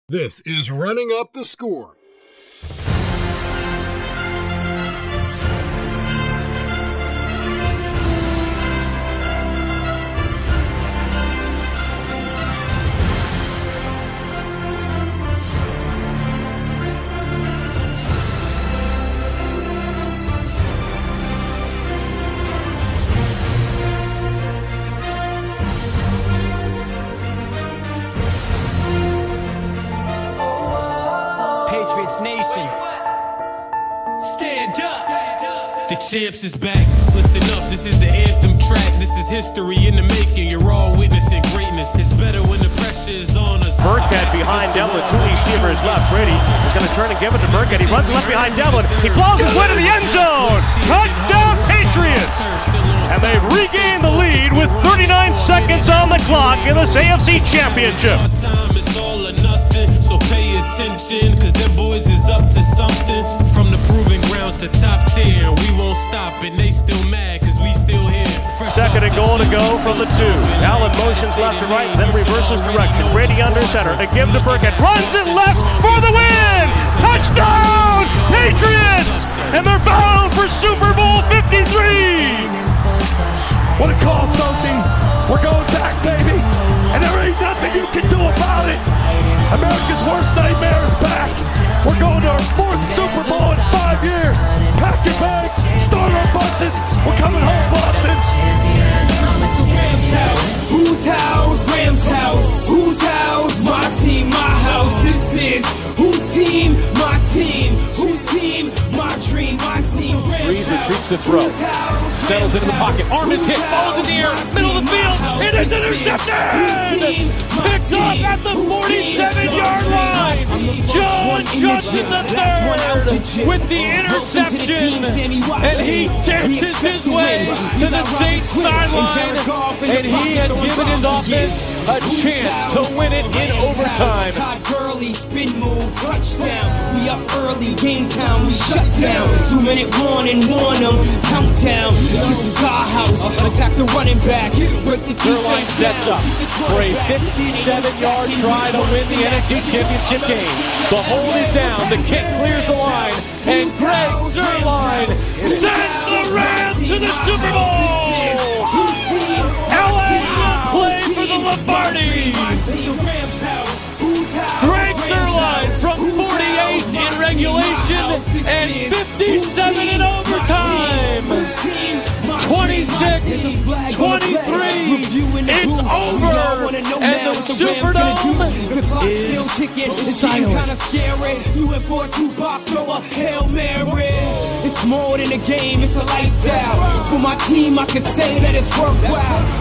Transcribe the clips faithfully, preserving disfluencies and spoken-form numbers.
This is Running Up the Score. Nation, stand up. The champs is back. Listen up, this is the anthem track. This is history in the making. You're all witnessing greatness. It's better when the pressure is on us. Burkhead behind Devlin. Two receivers left. Brady is going to turn and give it to Burkhead. He runs left behind Devlin. He blows his way to the end zone. Touchdown Patriots! And they've regained the lead with thirty-nine seconds on the clock in this A F C Championship. So pay attention, cause them boys is up to something. From the proving grounds to top tier, we won't stop and they still mad cause we still here. Fresh Second and goal to go from the two. Allen motions left to right, then reverses direction. Brady under center to give to Burkhead. Runs it left for the win! Touchdown! Patriots! And they're bound for Super Bowl fifty-three! What a call, Sosie! We're going back, baby! And there ain't nothing you can do about it! America's worst nightmare is back! We're going to our fourth Super Bowl in five years! Pack your bags, start our buses! We're coming home, Boston! Rams house, whose house? Rams house, whose house? My team, my house. This is whose team? My team. Whose team? My dream, my team. Reed retreats to throw. Settles into the pocket. Arm is hit. Falls in the air. Middle of the field. It is intercepted! Picked up at the forty-seven-yard line. John Johnson the third with the interception. And he dances his way to the Saints sideline. And he has given his offense a chance to win it in overtime. Gurley, spin move, touchdown. We up early, game time, we shut down. Two minute warning, warn them, countdown. This is our house. Attack the running back. Break the Zerline sets up for a fifty-seven-yard try to win the N F C Championship game. The hold is down. The kick clears the line. And Greg Zerline sends the Rams to the Super Bowl. L A will play for the Lombardi. Greg Zerline from forty-eight in regulation and fifty-seven in overtime. twenty-six twenty-three. It's over. And the Superdome is silent. Doing for two pop, throw a Hail Mary. It's more than a game, it's a lifestyle. For my team, I can say that it's worthwhile.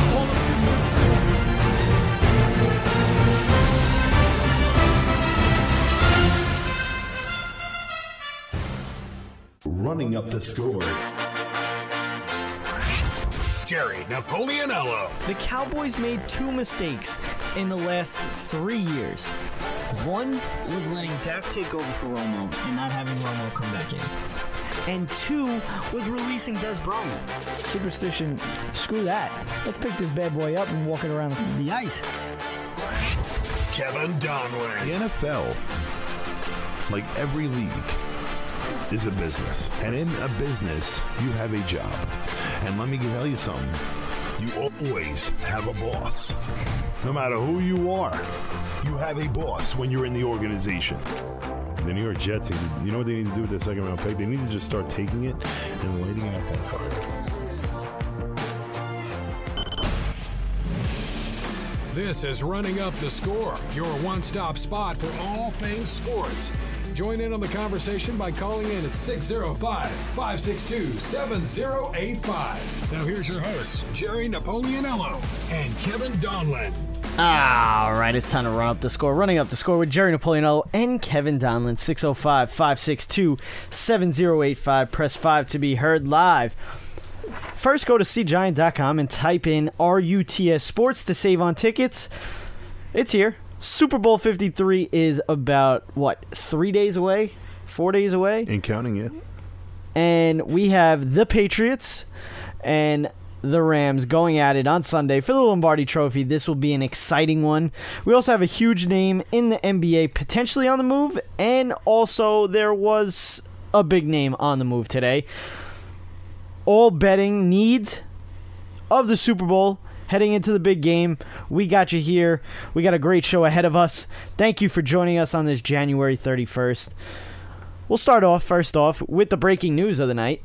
Running up the score. Jerry Napoleonello. The Cowboys made two mistakes in the last three years. One was letting Dak take over for Romo and not having Romo come back in. And two was releasing Des Bryant. Superstition, screw that. Let's pick this bad boy up and walk it around the ice. Kevin Donlin. The N F L, like every league, is a business. And in a business, you have a job. And let me tell you something. You always have a boss. No matter who you are, you have a boss when you're in the organization. The New York Jets, you know what they need to do with their second round pick? They need to just start taking it and lighting it up on fire. This is Running Up the Score, your one-stop spot for all things sports. Join in on the conversation by calling in at six oh five, five six two, seven oh eight five. Now here's your hosts, Jerry Napoleonello and Kevin Donlin. All right, it's time to run up the score. Running up the score with Jerry Napoleonello and Kevin Donlin. six oh five, five six two, seven oh eight five. Press five to be heard live. First, go to C Giant dot com and type in R U T S Sports to save on tickets. It's here. Super Bowl fifty-three is about, what, three days away? Four days away? And counting, yeah. And we have the Patriots and the Rams going at it on Sunday for the Lombardi Trophy. This will be an exciting one. We also have a huge name in the N B A potentially on the move, and also there was a big name on the move today. All betting needs of the Super Bowl heading into the big game. We got you here. We got a great show ahead of us. Thank you for joining us on this January thirty-first. We'll start off, first off, with the breaking news of the night.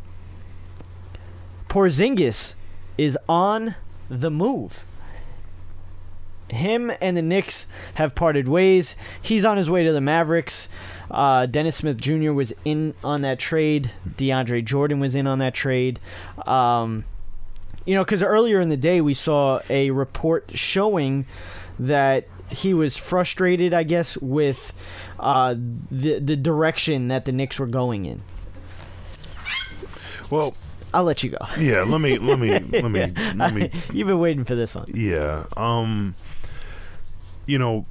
Porzingis is on the move. Him and the Knicks have parted ways. He's on his way to the Mavericks. Uh, Dennis Smith Junior was in on that trade. DeAndre Jordan was in on that trade. Um, you know, because earlier in the day we saw a report showing that he was frustrated, I guess, with uh, the the direction that the Knicks were going in. Well, I'll let you go. Yeah, let me let me let me let me. You've been waiting for this one. Yeah. Um. You know,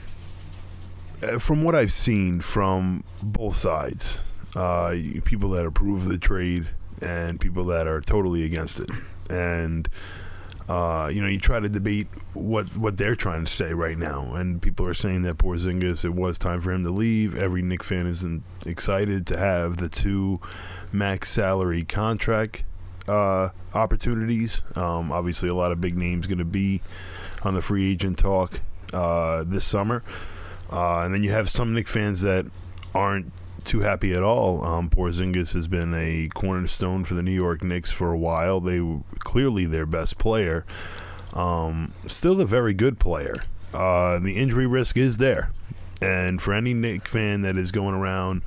from what I've seen from both sides, uh, people that approve of the trade and people that are totally against it, and uh, you know, you try to debate what what they're trying to say right now, and people are saying that Porzingis, it was time for him to leave. Every Knicks fan is excited to have the two max salary contract uh, opportunities. Um, obviously, a lot of big names going to be on the free agent talk uh, this summer, uh, and then you have some Knicks fans that aren't too happy at all. Um, Porzingis has been a cornerstone for the New York Knicks for a while. They were clearly their best player. Um, still a very good player. Uh, the injury risk is there, and for any Knicks fan that is going around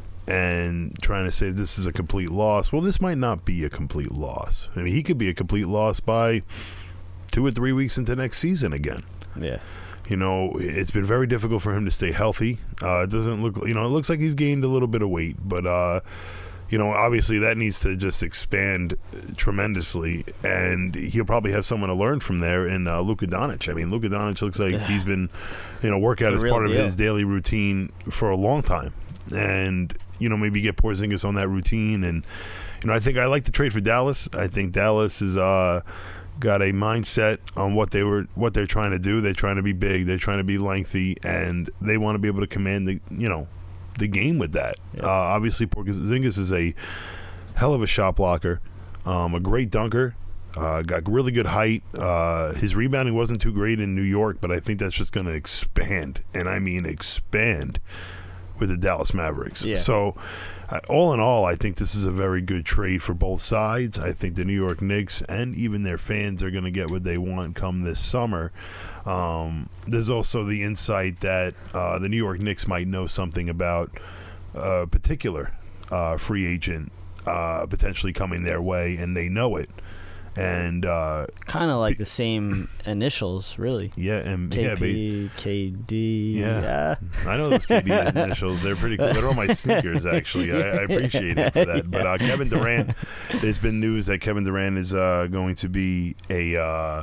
and trying to say this is a complete loss, well, this might not be a complete loss. I mean, he could be a complete loss by two or three weeks into next season again. Yeah. You know, it's been very difficult for him to stay healthy. Uh, it doesn't look, you know, it looks like he's gained a little bit of weight, but, uh, you know, obviously that needs to just expand tremendously, and he'll probably have someone to learn from there in uh, Luka Doncic. I mean, Luka Doncic looks like he's been, you know, workout as part deal. of his daily routine for a long time, and, you know, maybe get Porzingis on that routine. And, you know, I think I like the trade for Dallas. I think Dallas is, uh, got a mindset on what they were, what they're trying to do. They're trying to be big. They're trying to be lengthy, and they want to be able to command the, you know, the game with that. Yeah. Uh, obviously, Porzingis is a hell of a shot blocker, um, a great dunker. Uh, got really good height. Uh, his rebounding wasn't too great in New York, but I think that's just going to expand, and I mean expand, with the Dallas Mavericks. Yeah. So, uh, all in all, I think this is a very good trade for both sides. I think the New York Knicks and even their fans are going to get what they want come this summer. Um, there's also the insight that uh, the New York Knicks might know something about a particular uh, free agent uh, potentially coming their way, and they know it. And uh, kind of like the same initials, really. Yeah, and K P, yeah, but, K D. Yeah. yeah, I know those K D initials. They're pretty cool. They're on my sneakers, actually. I, I appreciate it for that. But uh, Kevin Durant, there's been news that Kevin Durant is uh, going to be a, uh,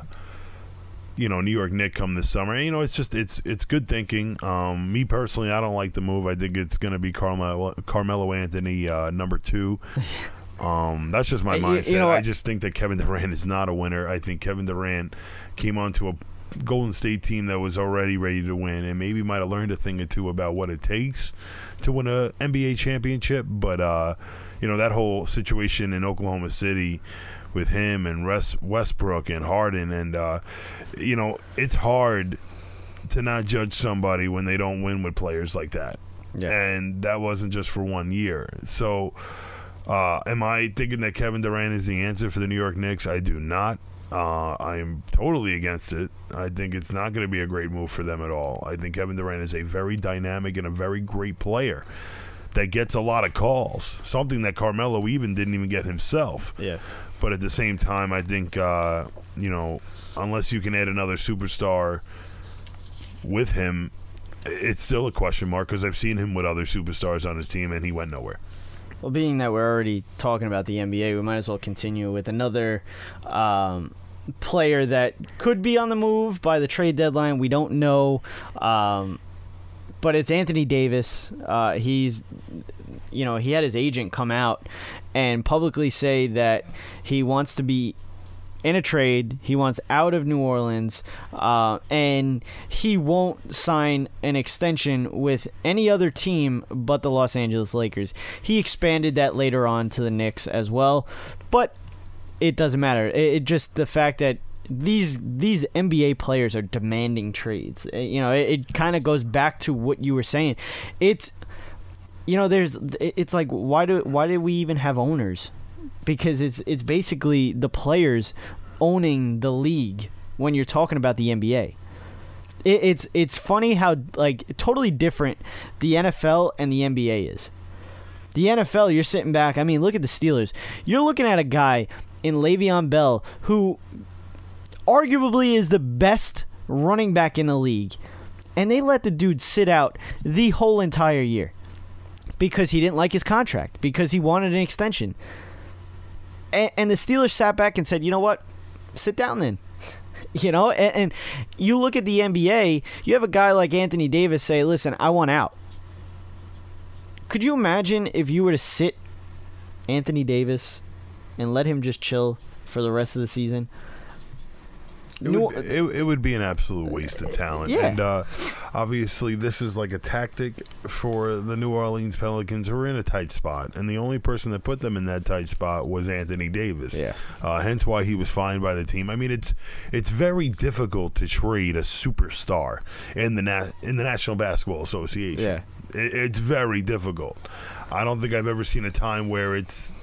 you know, New York Knick come this summer. And, you know, it's just it's it's good thinking. Um, me personally, I don't like the move. I think it's going to be Carmelo, Carmelo Anthony uh, number two. Um, that's just my mindset. You know I just think that Kevin Durant is not a winner. I think Kevin Durant came onto a Golden State team that was already ready to win, and maybe might have learned a thing or two about what it takes to win a N B A championship. But uh, you know, that whole situation in Oklahoma City with him and Westbrook and Harden, and uh, you know, it's hard to not judge somebody when they don't win with players like that. Yeah. And that wasn't just for one year. So. Uh, am I thinking that Kevin Durant is the answer for the New York Knicks? I do not. Uh, I am totally against it. I think it's not going to be a great move for them at all. I think Kevin Durant is a very dynamic and a very great player that gets a lot of calls, something that Carmelo even didn't even get himself. Yeah. But at the same time, I think, uh, you know, unless you can add another superstar with him, it's still a question mark, because I've seen him with other superstars on his team, and he went nowhere. Well, being that we're already talking about the N B A, we might as well continue with another um, player that could be on the move by the trade deadline. We don't know, um, but it's Anthony Davis. Uh, he's, you know, he had his agent come out and publicly say that he wants to be in a trade. He wants out of New Orleans, uh, and he won't sign an extension with any other team but the Los Angeles Lakers. He expanded that later on to the Knicks as well, but it doesn't matter. It, it just the fact that these these N B A players are demanding trades. You know, it, it kind of goes back to what you were saying. It's you know, there's it's like why do why do we even have owners? Because it's it's basically the players owning the league when you're talking about the N B A. It, it's it's funny how like totally different the N F L and the N B A is. The N F L, you're sitting back. I mean, look at the Steelers. You're looking at a guy in Le'Veon Bell who arguably is the best running back in the league, and they let the dude sit out the whole entire year because he didn't like his contract, because he wanted an extension. And, and the Steelers sat back and said, you know what, sit down then. You know, and, and you look at the N B A, you have a guy like Anthony Davis say, listen, I want out. Could you imagine if you were to sit Anthony Davis and let him just chill for the rest of the season? It would, it, it would be an absolute waste of talent. Yeah. And uh, obviously this is like a tactic for the New Orleans Pelicans, who are in a tight spot. And the only person that put them in that tight spot was Anthony Davis. Yeah. Uh, hence why he was fined by the team. I mean, it's it's very difficult to trade a superstar in the na- in the National Basketball Association. Yeah. It, it's very difficult. I don't think I've ever seen a time where it's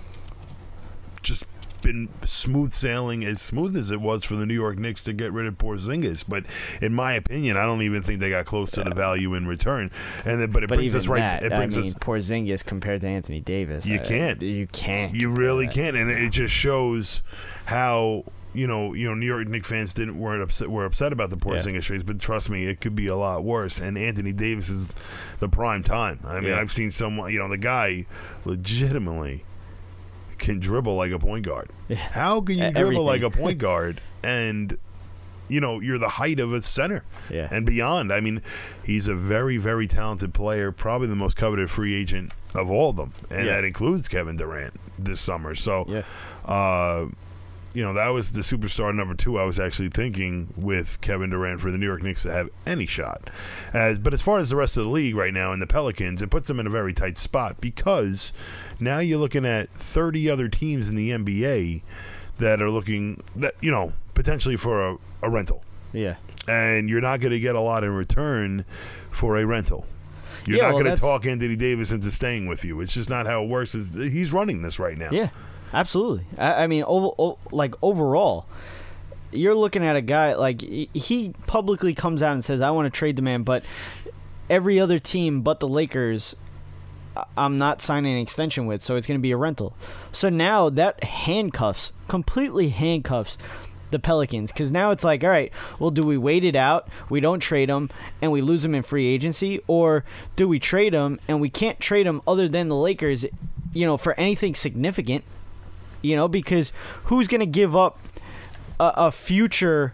just been smooth sailing, as smooth as it was for the New York Knicks to get rid of Porzingis. But in my opinion, I don't even think they got close to the value in return. And then, but it but brings even us right. That, It brings I mean, us. Porzingis compared to Anthony Davis, You I- can't. You can't. You compare really that. can't, and it just shows how. You know, you know, New York Knicks fans didn't weren't upset were upset about the Porzingis Yeah. trades, but trust me, it could be a lot worse. And Anthony Davis is the prime time. I mean, Yeah. I've seen someone, you know, the guy legitimately can dribble like a point guard. Yeah. How can you E- dribble like everything. a point guard and, you know, you're the height of a center Yeah. and beyond? I mean, he's a very, very talented player, probably the most coveted free agent of all of them, and Yeah. that includes Kevin Durant this summer. So, Yeah. uh, you know, that was the superstar number two I was actually thinking with Kevin Durant for the New York Knicks to have any shot. As, but as far as the rest of the league right now and the Pelicans, it puts them in a very tight spot, because now you're looking at thirty other teams in the N B A that are looking, that you know, potentially for a, a rental. Yeah. And you're not going to get a lot in return for a rental. You're Yeah, not well, going to that's- talk Anthony Davis into staying with you. It's just not how it works. It's, he's running this right now. Yeah. Absolutely. I, I mean, over, o- like overall, you're looking at a guy like he- he publicly comes out and says, "I want to trade the man," but every other team but the Lakers, I- I'm not signing an extension with, so it's going to be a rental. So now that handcuffs, completely handcuffs the Pelicans, because now it's like, all right, well, do we wait it out, we don't trade him, and we lose him in free agency, or do we trade him and we can't trade him other than the Lakers, you know, for anything significant? You know, because who's going to give up a, a future,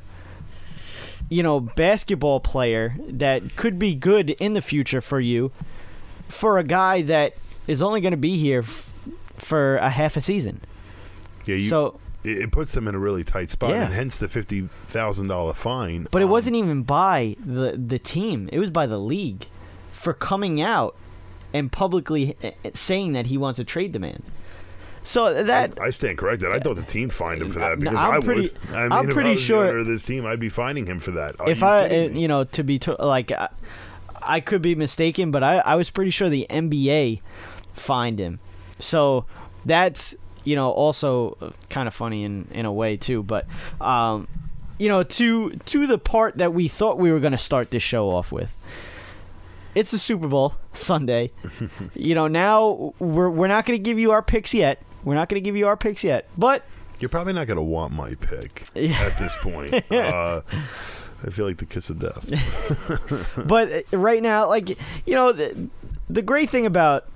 you know, basketball player that could be good in the future for you for a guy that is only going to be here f- for a half a season? Yeah, you, So, it it puts them in a really tight spot, Yeah. and hence the fifty thousand dollars fine. but it Um, wasn't even by the the team; it was by the league for coming out and publicly eh, eh, saying that he wants to trade the man. So that I stand corrected. I thought the team fined him for that, I'm because I pretty- would. I mean, I'm if pretty I was sure- the owner of this team, I'd be fining him for that. Are if you I, kidding uh, me? you know, to be to, like, I, I could be mistaken, but I, I was pretty sure the N B A fined him. So that's, you know, also kind of funny in, in a way too. But, um, you know, to to the part that we thought we were going to start this show off with. It's the Super Bowl Sunday. You know, now we're we're not going to give you our picks yet. We're not going to give you our picks yet, but You're probably not going to want my pick Yeah. at this point. uh, I feel like the kiss of death. but right now, like, you know, the, the great thing about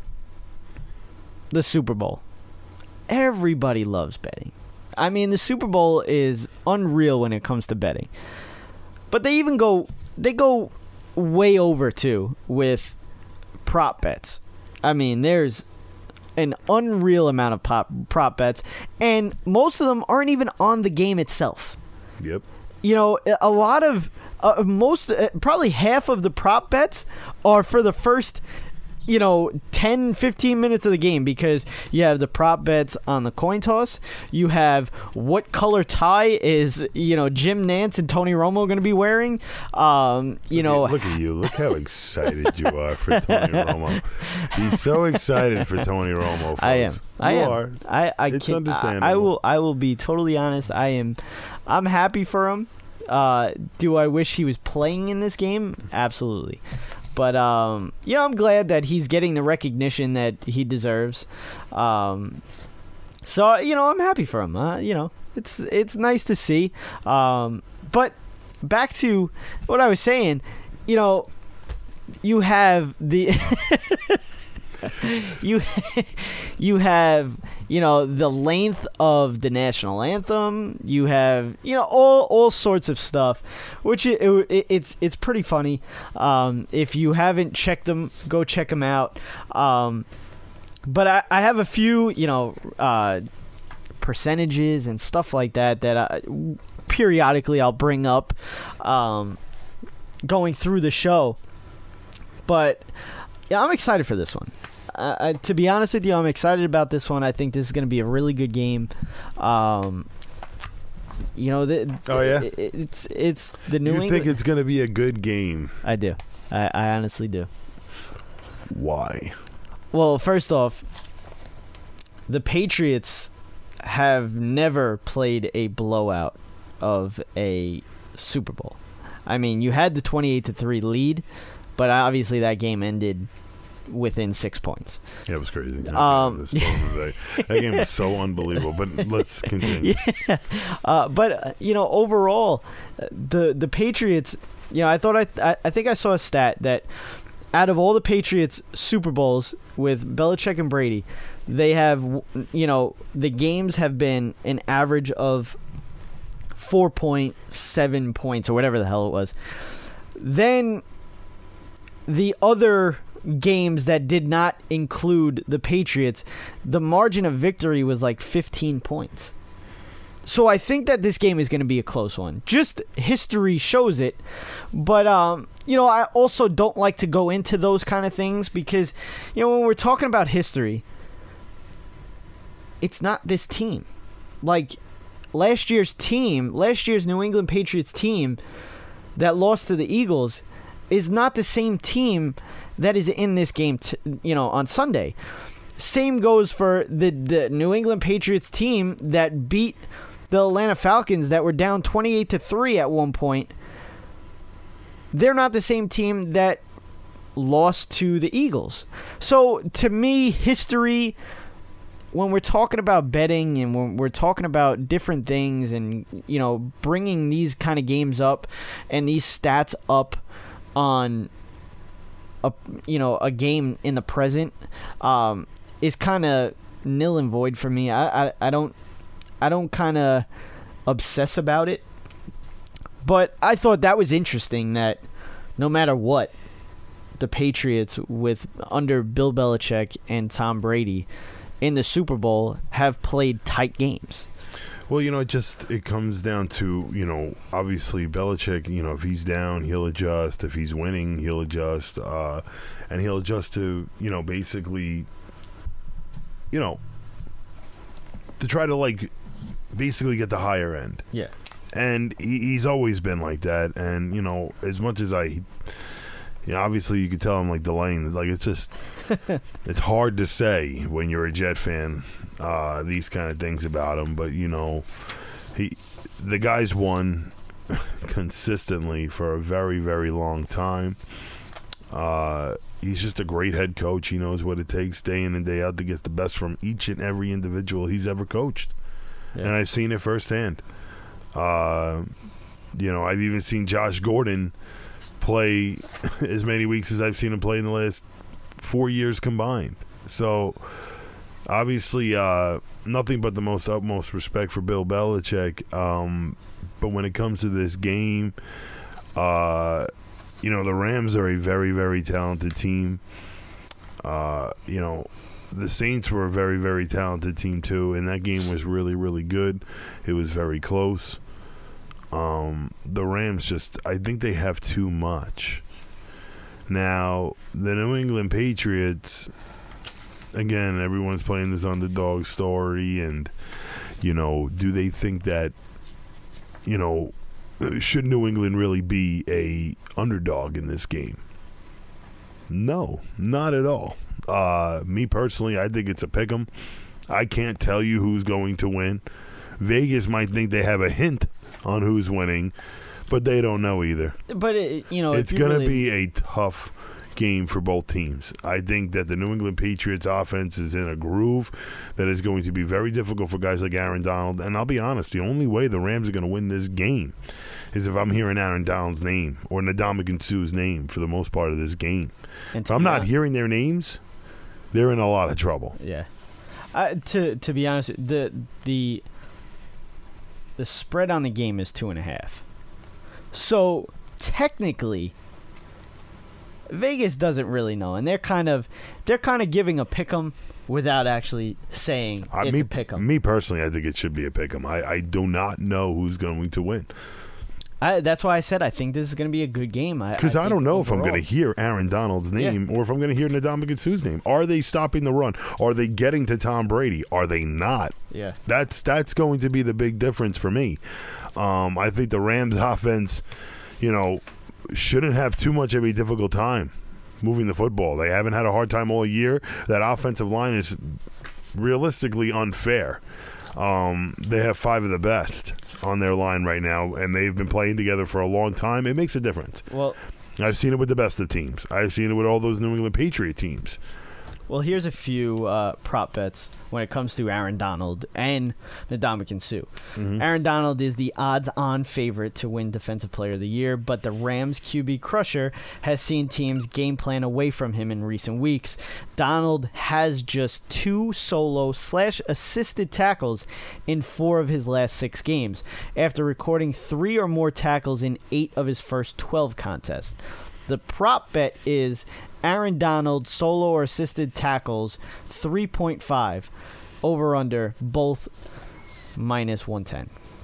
the Super Bowl, everybody loves betting. I mean, the Super Bowl is unreal when it comes to betting. But they even go, they go way over too with prop bets. I mean, there's an unreal amount of pop, prop bets, and most of them aren't even on the game itself. Yep. You know, a lot of uh, most, uh, probably half of the prop bets are for the first, you know, ten, fifteen minutes of the game, because you have the prop bets on the coin toss. You have what color tie is, you know, Jim Nantz and Tony Romo going to be wearing. Um, you look know, at, look at you. Look how excited you are for Tony Romo. He's so excited for Tony Romo. Folks. I am. I you am. Are. I, I it's can, understandable. I, I will. I will be totally honest. I am. I'm happy for him. Uh, do I wish he was playing in this game? Absolutely. But, um, you know, I'm glad that he's getting the recognition that he deserves. Um, so, you know, I'm happy for him. Uh, you know, it's it's nice to see. Um, but back to what I was saying, you know, you have the... you you have, you know, the length of the national anthem. You have, you know, all all sorts of stuff, which it, it, it's it's pretty funny. Um, if you haven't checked them, go check them out. Um, but I, I have a few, you know, uh, percentages and stuff like that that I, periodically I'll bring up um, going through the show. But yeah, I'm excited for this one. Uh, I, to be honest with you, I'm excited about this one. I think this is going to be a really good game. Um, you know, the, oh yeah, it, it's it's the New You England. think it's going to be a good game? I do. I, I honestly do. Why? Well, first off, the Patriots have never played a blowout of a Super Bowl. I mean, you had the twenty-eight to three lead, but obviously that game ended within six points. Yeah, it was crazy. Um, that game was so unbelievable. But let's continue. Yeah, uh, but uh, you know, overall, the the Patriots. You know, I thought I, I I think I saw a stat that out of all the Patriots Super Bowls with Belichick and Brady, they have, you know, the games have been an average of four point seven points or whatever the hell it was. Then the other games that did not include the Patriots, the margin of victory was like fifteen points. So I think that this game is going to be a close one. Just history shows it. But, um, you know, I also don't like to go into those kind of things because, you know, when we're talking about history, it's not this team. Like, last year's team, last year's New England Patriots team that lost to the Eagles is not the same team that is in this game, t- you know, on Sunday. Same goes for the, the New England Patriots team that beat the Atlanta Falcons that were down twenty-eight to three at one point. They're not the same team that lost to the Eagles. So, to me, history, when we're talking about betting and when we're talking about different things and, you know, bringing these kind of games up and these stats up on a, you know, a game in the present, um, is kind of nil and void for me. I, I, I don't I don't kind of obsess about it. But I thought that was interesting that no matter what, the Patriots with under Bill Belichick and Tom Brady in the Super Bowl have played tight games. Well, you know, it just it comes down to, you know, obviously Belichick, you know, if he's down, he'll adjust. If he's winning, he'll adjust. Uh, and he'll adjust to, you know, basically, you know, to try to, like, basically get the higher end. Yeah. And he, he's always been like that. And, you know, as much as I, you know, obviously you could tell I'm like delaying. It's like, it's just, it's hard to say when you're a Jet fan, uh, these kind of things about him. But, you know, he, the guy's won consistently for a very, very long time. Uh, he's just a great head coach. He knows what it takes day in and day out to get the best from each and every individual he's ever coached. Yeah. And I've seen it firsthand. Uh, you know, I've even seen Josh Gordon play as many weeks as I've seen him play in the last four years combined. So, obviously, uh, nothing but the most utmost respect for Bill Belichick. Um, but when it comes to this game, uh, you know, the Rams are a very, very talented team. Uh, you know, the Saints were a very, very talented team too, and that game was really, really good. It was very close. Um, the Rams just, I think they have too much. Now, the New England Patriots, again, everyone's playing this underdog story, and, you know, do they think that, you know, should New England really be a underdog in this game? No, not at all. Uh, me personally, I think it's a pick'em. I can't tell you who's going to win. Vegas might think they have a hint on who's winning, but they don't know either. But it, you know, it's going to really... be a tough game for both teams. I think that the New England Patriots offense is in a groove that is going to be very difficult for guys like Aaron Donald. And I'll be honest, the only way the Rams are going to win this game is if I'm hearing Aaron Donald's name or Ndamukong Suh's name for the most part of this game. If I'm not hearing their names, they're in a lot of trouble. Yeah. Uh, to to be honest, the the the spread on the game is two and a half. So technically, Vegas doesn't really know, and they're kind of they're kind of giving a pick'em without actually saying uh, it's me, a pick'em. Me personally, I think it should be a pick'em. I, I do not know who's going to win. I, that's why I said I think this is going to be a good game. Because I, I, I don't know overall. if I'm going to hear Aaron Donald's name yeah. or if I'm going to hear Ndamukong Suh's name. Are they stopping the run? Are they getting to Tom Brady? Are they not? Yeah, that's that's going to be the big difference for me. Um, I think the Rams offense, you know, shouldn't have too much of a difficult time moving the football. They haven't had a hard time all year. That offensive line is realistically unfair. Um, they have five of the best on their line right now, and they've been playing together for a long time. It makes a difference. Well, I've seen it with the best of teams. I've seen it with all those New England Patriot teams. Well, here's a few uh, prop bets when it comes to Aaron Donald and Ndamukong Suh. Mm-hmm. Aaron Donald is the odds-on favorite to win Defensive Player of the Year, but the Rams Q B crusher has seen teams game plan away from him in recent weeks. Donald has just two solo slash assisted tackles in four of his last six games, after recording three or more tackles in eight of his first twelve contests. The prop bet is Aaron Donald solo or assisted tackles three point five, over under both minus one ten.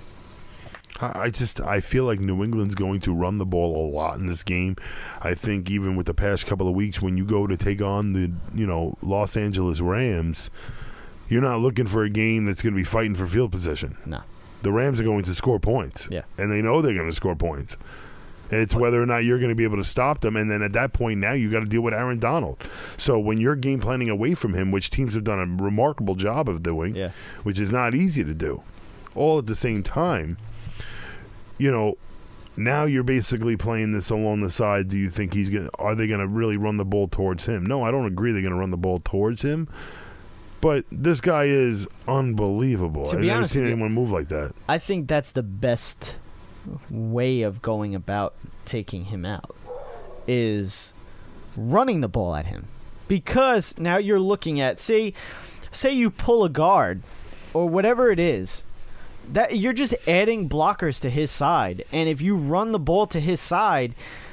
I just I feel like New England's going to run the ball a lot in this game. I think even with the past couple of weeks, when you go to take on the you know Los Angeles Rams, you're not looking for a game that's going to be fighting for field position. No, the Rams are going to score points. Yeah, and they know they're going to score points. It's whether or not you're going to be able to stop them, and then at that point now you got to deal with Aaron Donald. So when you're game planning away from him, which teams have done a remarkable job of doing, yeah. which is not easy to do, all at the same time, you know, now you're basically playing this along the side. Do you think he's going? Are they going to really run the ball towards him? No, I don't agree. They're going to run the ball towards him. But this guy is unbelievable. To be I've honest, never seen anyone move like that. I think that's the best way of going about taking him out, is running the ball at him, because now you're looking at say say you pull a guard or whatever it is, that you're just adding blockers to his side, and if you run the ball to his side,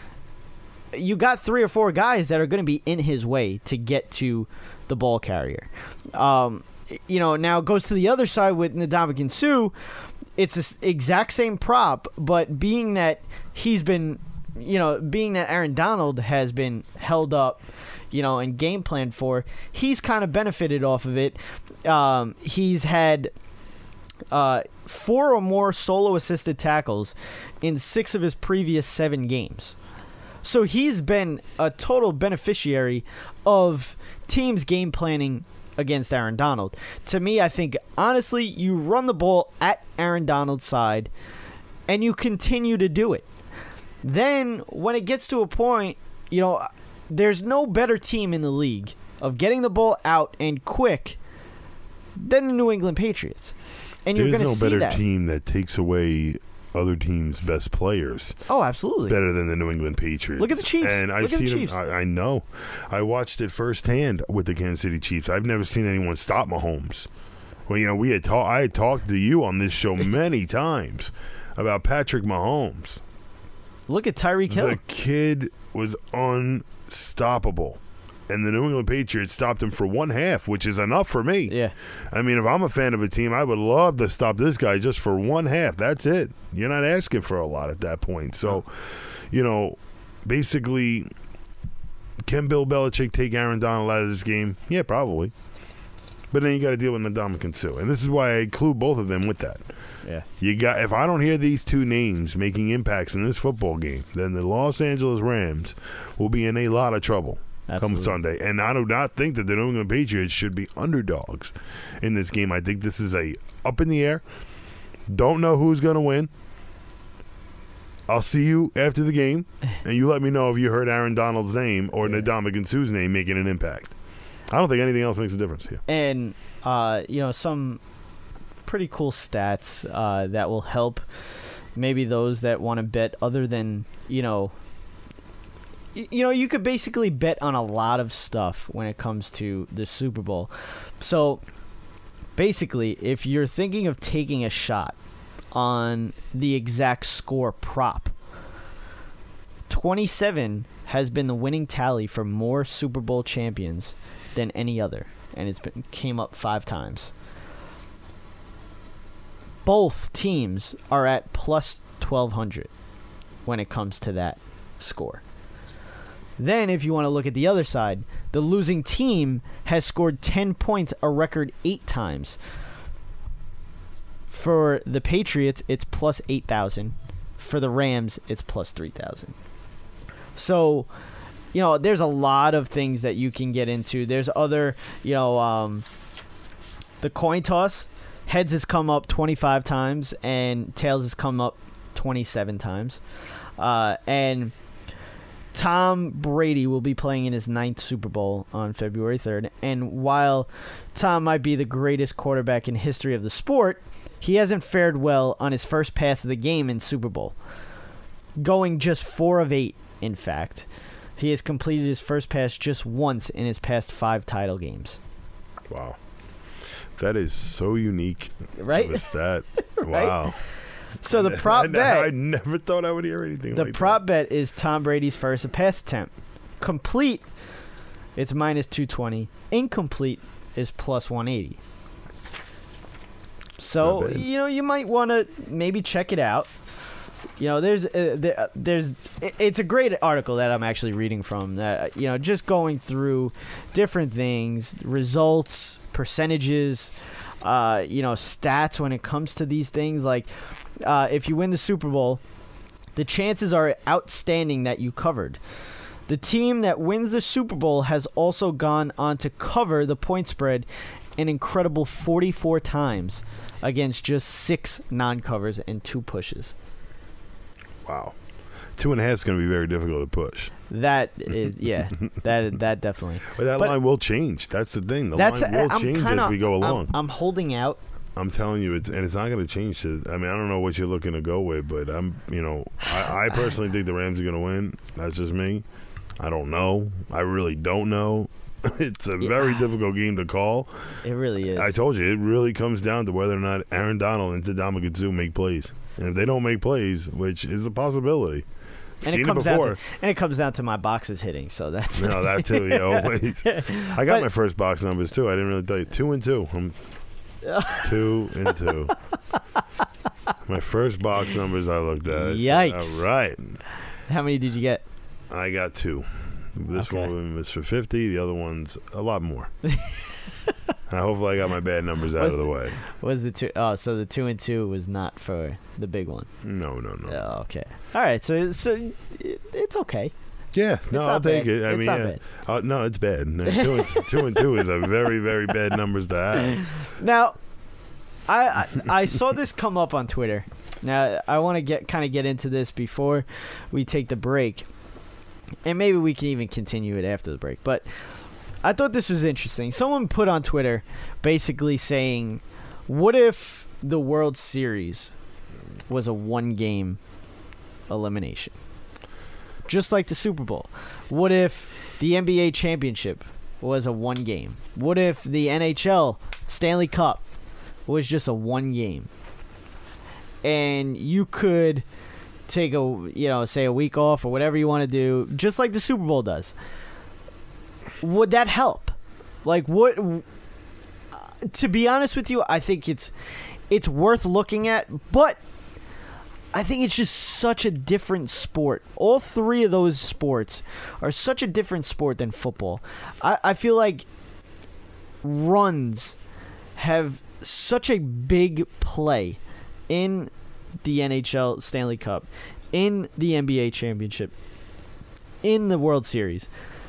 you got three or four guys that are going to be in his way to get to the ball carrier. Um, you know, now it goes to the other side with Ndamukong Suh. It's the exact same prop, but being that he's been, you know, being that Aaron Donald has been held up, you know, and game planned for, he's kind of benefited off of it. Um, he's had uh, four or more solo assisted tackles in six of his previous seven games. So he's been a total beneficiary of teams game planning against Aaron Donald. To me, I think, honestly, you run the ball at Aaron Donald's side, and you continue to do it. Then, when it gets to a point, you know, there's no better team in the league of getting the ball out and quick than the New England Patriots. And you're going to see that. There's no better team that takes away other teams' best players. Oh, absolutely. Better than the New England Patriots. Look at the Chiefs. And I've Look at seen the Chiefs. them. I, I know. I watched it firsthand with the Kansas City Chiefs. I've never seen anyone stop Mahomes. Well, you know, we had ta- I had talked to you on this show many times about Patrick Mahomes. Look at Tyreek Hill. The kid was unstoppable. and the New England Patriots stopped him for one half, which is enough for me. Yeah. I mean, if I'm a fan of a team, I would love to stop this guy just for one half. That's it. You're not asking for a lot at that point. So, you know, basically, can Bill Belichick take Aaron Donald out of this game? Yeah, probably. But then you got to deal with Ndamukong Suh, and this is why I include both of them with that. Yeah. You got if I don't hear these two names making impacts in this football game, then the Los Angeles Rams will be in a lot of trouble Absolutely. come Sunday. And I do not think that the New England Patriots should be underdogs in this game. I think this is a up in the air. Don't know who's going to win. I'll see you after the game, and you let me know if you heard Aaron Donald's name or yeah. Ndamukong Suh's name making an impact. I don't think anything else makes a difference here. And, uh, you know, some pretty cool stats uh, that will help maybe those that want to bet other than, you know, y- you know, you could basically bet on a lot of stuff when it comes to the Super Bowl. So, basically, if you're thinking of taking a shot on the exact score prop, twenty-seven has been the winning tally for more Super Bowl champions than any other, and it's been came up five times. Both teams are at plus twelve hundred when it comes to that score. Then, if you want to look at the other side, the losing team has scored ten points a record eight times. For the Patriots, it's plus eight thousand. For the Rams, it's plus three thousand. So, you know, there's a lot of things that you can get into. There's other, you know, um, the coin toss. Heads has come up twenty-five times, and tails has come up twenty-seven times. Uh, and Tom Brady will be playing in his ninth Super Bowl on February third. And while Tom might be the greatest quarterback in history of the sport, he hasn't fared well on his first pass of the game in Super Bowl. Going just four of eight, in fact. He has completed his first pass just once in his past five title games. Wow. That is so unique. Right? Of a stat. Right? Wow. So the prop I, bet... I never thought I would hear anything The like prop that. bet is Tom Brady's first pass attempt. Complete, it's minus two twenty. Incomplete is plus one eighty. So, you know, you might want to maybe check it out. You know, there's, uh, there, there's, it's a great article that I'm actually reading from. That, you know, just going through different things, results, percentages, uh, you know, stats when it comes to these things. Like, uh, if you win the Super Bowl, the chances are outstanding that you covered. The team that wins the Super Bowl has also gone on to cover the point spread an incredible forty-four times against just six non-covers and two pushes. Wow. Two and a half is going to be very difficult to push. That is, yeah, that that definitely. But that but line will change. That's the thing. The that's, line will I'm change kinda, as we go along. I'm, I'm holding out. I'm telling you, it's and it's not going to change. To, I mean, I don't know what you're looking to go with, but I'm, you know, I, I personally think the Rams are going to win. That's just me. I don't know. I really don't know. It's a yeah. very difficult game to call. It really is. I told you, it really comes down to whether or not Aaron Donald and Ndamukong Suh make plays. And if they don't make plays, which is a possibility, and seen it comes it before. down to, and it comes down to my boxes hitting. So that's no, that too. Yeah, always. I got but, my first box numbers too. I didn't really tell you. Two and two. I'm two and two. My first box numbers I looked at. I Yikes! Said, all right. How many did you get? I got two. This okay. one was for fifty. The other one's a lot more. I hopefully I got my bad numbers out What's of the, the way. Was the two? Oh, so the two and two was not for the big one. No, no, no. Oh, okay. All right. So so it, it's okay. Yeah, no, I'll take bad. it. I it's mean, not yeah. bad. Uh, no, it's bad. No, two, and, two and two is a very, very bad numbers to have. Now, I I, I saw this come up on Twitter. Now I want to get kind of get into this before we take the break, and maybe we can even continue it after the break. But I thought this was interesting. Someone put on Twitter basically saying, "What if the World Series was a one-game elimination?" Just like the Super Bowl. What if the N B A championship was a one game? What if the N H L Stanley Cup was just a one game? And you could take a, you know, say a week off or whatever you want to do, just like the Super Bowl does. would that help? Like, what? To be honest with you, I think it's it's worth looking at, but I think it's just such a different sport. All three of those sports are such a different sport than football. I, I feel like runs have such a big play in the N H L Stanley Cup, in the N B A championship, in the World Series.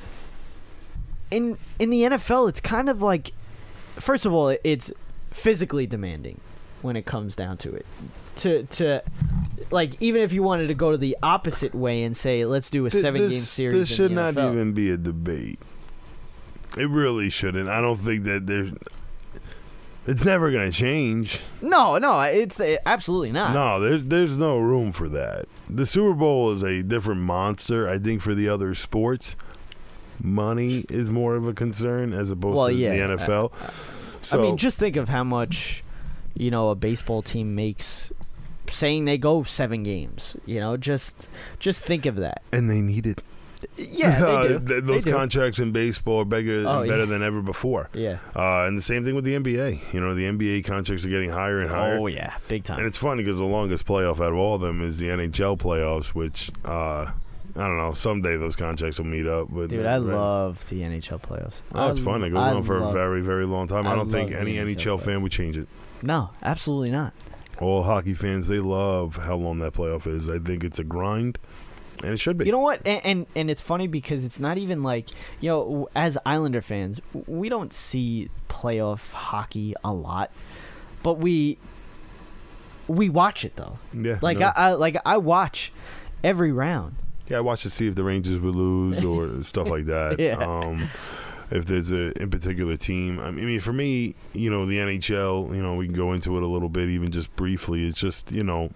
In in the N F L, it's kind of like, first of all, it's physically demanding when it comes down to it. To to like, even if you wanted to go to the opposite way and say, let's do a seven game series. This should in the not N F L. even be a debate. It really shouldn't. I don't think that there's. It's never going to change. No, no, it's uh, absolutely not. No, there's there's no room for that. The Super Bowl is a different monster. I think for the other sports, money is more of a concern as opposed well, to yeah, the N F L. I, so, I mean, just think of how much, you know, a baseball team makes saying they go seven games. You know, just just think of that. And they need it. Yeah, they do. Uh, th- those they do. contracts in baseball are bigger, Oh, better yeah. than ever before. Yeah. Uh, and the same thing with the N B A. You know, the N B A contracts are getting higher and higher. Oh, yeah, big time. And it's funny because the longest playoff out of all of them is the N H L playoffs, which, uh, I don't know, someday those contracts will meet up. But Dude, I love the N H L playoffs. Oh, it's I, fun. It goes I on for love, a very, very long time. I, I don't think love any the N H L fan would change it. No, absolutely not. All hockey fans, they love how long that playoff is. I think it's a grind. And it should be. You know what? And, and and it's funny because it's not even like, you know, as Islander fans, we don't see playoff hockey a lot, but we we watch it though. Yeah. Like no. I, I like I watch every round. Yeah, I watch to see if the Rangers would lose or stuff like that. Yeah. Um, if there's a in particular team. I mean, for me, you know, the N H L, you know, we can go into it a little bit, even just briefly. It's just, you know,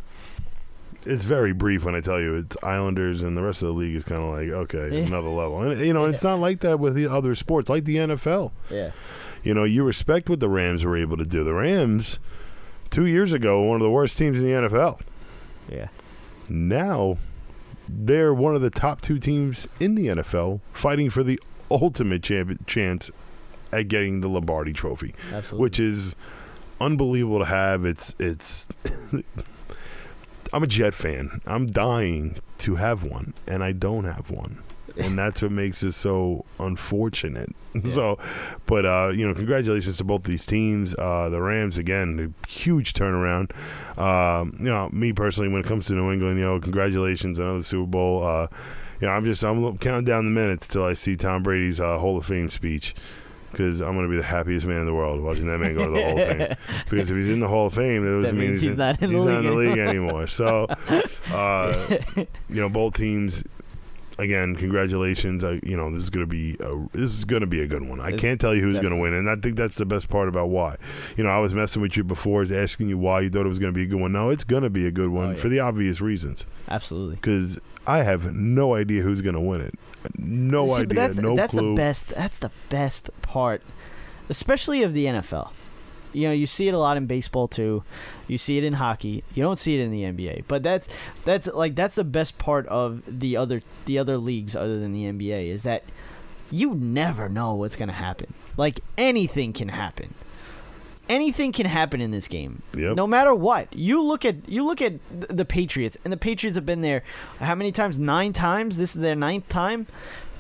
it's very brief when I tell you it's Islanders and the rest of the league is kind of like, okay, Yeah. another level. And, you know, it's not like that with the other sports, like the N F L. Yeah. You know, you respect what the Rams were able to do. The Rams, two years ago, were one of the worst teams in the N F L. Yeah. Now, they're one of the top two teams in the N F L, fighting for the ultimate champ- chance at getting the Lombardi Trophy, Absolutely. which is unbelievable to have. It's it's. I'm a Jet fan. I'm dying to have one, and I don't have one. And that's what makes it so unfortunate. Yeah. So, but, uh, you know, congratulations to both these teams. Uh, the Rams, again, a huge turnaround. Um, you know, me personally, when it comes to New England, you know, congratulations, another Super Bowl. Uh, you know, I'm just, I'm counting down the minutes till I see Tom Brady's uh, Hall of Fame speech. Because I'm going to be the happiest man in the world watching that man go to the Hall of Fame. Because if he's in the Hall of Fame, that doesn't mean he's, he's not in, he's the, not league in the league anymore. So, uh, you know, both teams, again, congratulations. I, you know, this is going to be a, this is going to be a good one. I It's can't tell you who's going to win, and I think that's the best part about why. You know, I was messing with you before, asking you why you thought it was going to be a good one. No, it's going to be a good one Oh, yeah. for the obvious reasons. Absolutely. Because I have no idea who's going to win it. No See, idea. but that's, no that's clue. the best. That's the best part, especially of the N F L. You know, you see it a lot in baseball too. You see it in hockey. You don't see it in the N B A. But that's that's like that's the best part of the other the other leagues other than the N B A is that you never know what's going to happen. Like anything can happen. Anything can happen in this game. Yep. No matter what. You look at you look at the Patriots, and the Patriots have been there how many times? Nine times. This is their ninth time.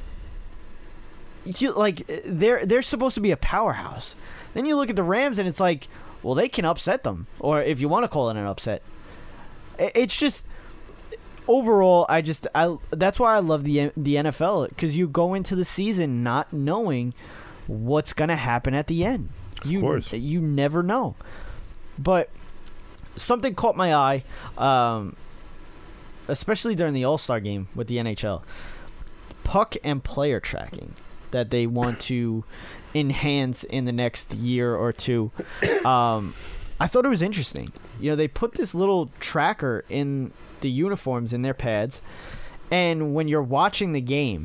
You, like they're they're supposed to be a powerhouse. Then you look at the Rams, and it's like, well, they can upset them, or if you want to call it an upset. It's just overall, I just I that's why I love the the N F L, because you go into the season not knowing what's gonna happen at the end. You, of course, you never know. But something caught my eye, um, especially during the All-Star game with the N H L. Puck and player tracking that they want to enhance in the next year or two. Um, I thought it was interesting. You know, they put this little tracker in the uniforms in their pads, and when you're watching the game,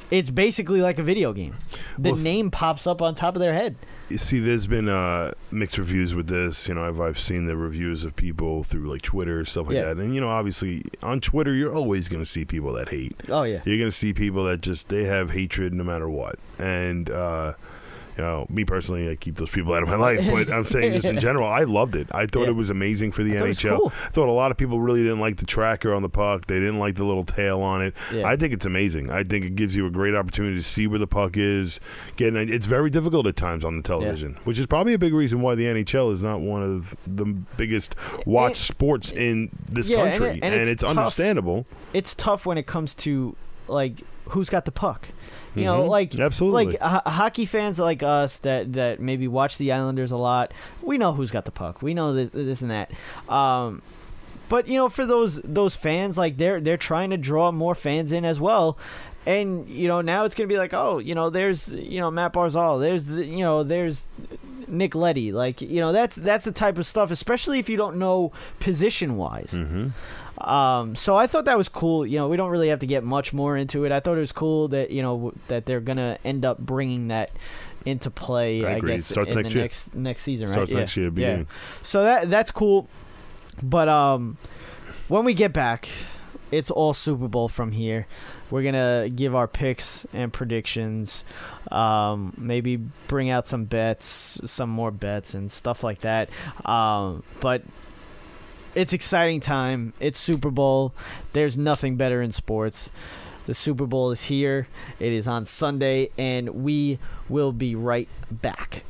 it's basically like a video game. The Well, name pops up on top of their head. You see, there's been uh, mixed reviews with this. You know, I've I've seen the reviews of people through like Twitter, stuff like Yeah. that. And you know, obviously on Twitter, you're always going to see people that hate. Oh yeah. You're going to see people that just they have hatred no matter what. And uh, you know, me personally, I keep those people out of my life. But I'm saying just in general, I loved it. I thought Yeah. it was amazing for the I thought it N was H L. cool. I thought a lot of people really didn't like the tracker on the puck. They didn't like the little tail on it. Yeah. I think it's amazing. I think it gives you a great opportunity to see where the puck is. Getting it's very difficult at times on the television, yeah. which is probably a big reason why the N H L is not one of the biggest watched sports in this yeah, country, and, it, and, and it's, it's tough. understandable. It's tough when it comes to like who's got the puck. You know, Mm-hmm. like Absolutely. like ho- hockey fans like us that, that maybe watch the Islanders a lot. We know who's got the puck. We know this, this and that. Um, but you know, for those those fans, like they're they're trying to draw more fans in as well. And you know, now it's gonna be like, oh, you know, there's you know Matt Barzal, there's the, you know there's Nick Leddy, like you know that's that's the type of stuff, especially if you don't know position wise. Mm-hmm. Um, so I thought that was cool. You know, we don't really have to get much more into it. I thought it was cool that you know that they're gonna end up bringing that into play. I I, agree. guess Starts in next the year. next next season, right? Starts yeah. next year, beginning. Yeah. So that that's cool. But um, when we get back, it's all Super Bowl from here. We're gonna give our picks and predictions. Um, maybe bring out some bets, some more bets and stuff like that. Um, but. It's exciting time. It's Super Bowl. There's nothing better in sports. The Super Bowl is here. It is on Sunday, and we will be right back.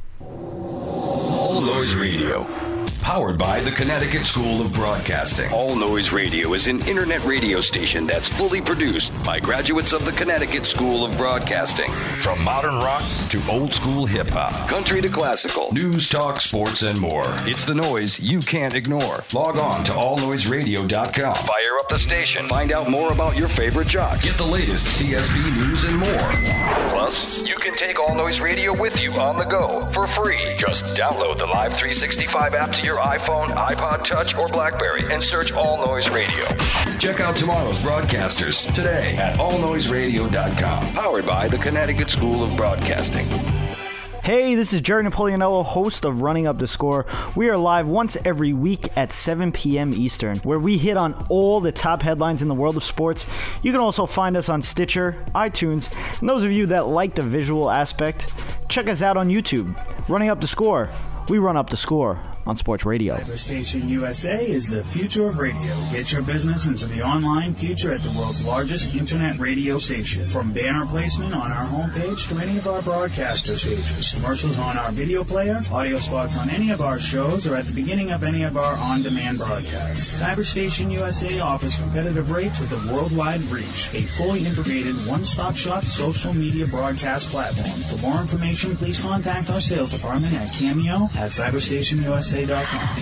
All Noise Radio, powered by the Connecticut School of Broadcasting. All Noise Radio is an internet radio station that's fully produced by graduates of the Connecticut School of Broadcasting. From modern rock to old school hip hop, country to classical, news, talk, sports, and more. It's the noise you can't ignore. Log on to all noise radio dot com. Fire up the station. Find out more about your favorite jocks. Get the latest C S B news and more. Plus, you can take All Noise Radio with you on the go for free. Just download the Live three sixty-five app to your iPhone, iPod Touch, or BlackBerry and search All Noise Radio. Check out tomorrow's broadcasters today at all noise radio dot com. Powered by the Connecticut School of Broadcasting. Hey, this is Jerry Napoleonello, host of Running Up the Score. We are live once every week at seven p.m. Eastern, where we hit on all the top headlines in the world of sports. You can also find us on Stitcher, iTunes, and those of you that like the visual aspect, check us out on YouTube. Running Up the Score. We run up the score on Sports Radio. Cyberstation U S A is the future of radio. Get your business into the online future at the world's largest internet radio station. From banner placement on our homepage to any of our broadcaster stages, commercials on our video player, audio spots on any of our shows, or at the beginning of any of our on-demand broadcasts. Cyberstation U S A offers competitive rates with a worldwide reach. A fully integrated one-stop shop social media broadcast platform. For more information, please contact our sales department at Cameo at cyberstation U S A dot com.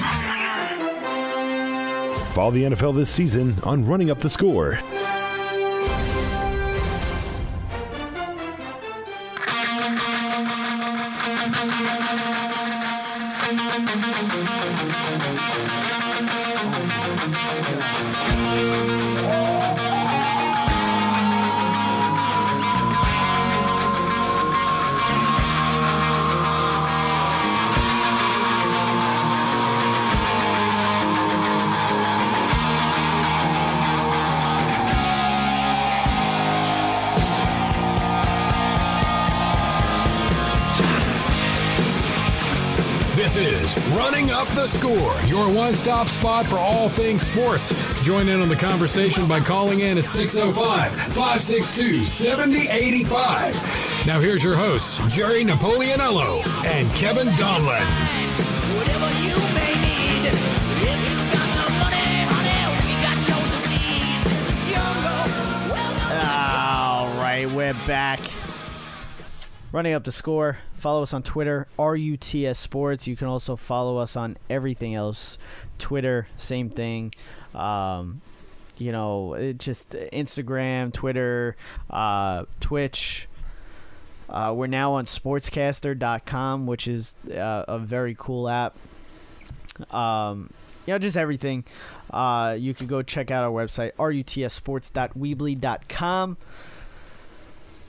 Follow the N F L this season on Running Up the Score. This is Running Up the Score, your one-stop spot for all things sports. Join in on the conversation by calling in at six oh five, five six two, seven oh eight five. Now here's your hosts, Jerry Napoleonello and Kevin Donlin. Whatever you may need, if you got the money, honey, we got your disease. Jungle, welcome. All right, we're back. Running Up the Score. Follow us on Twitter, R U T S Sports. You can also follow us on everything else. Twitter, same thing. Um, you know, it just Instagram, Twitter, uh, Twitch. Uh, we're now on sportscaster dot com, which is uh, a very cool app. Um, you know, just everything. Uh, you can go check out our website, R U T S sports dot weebly dot com.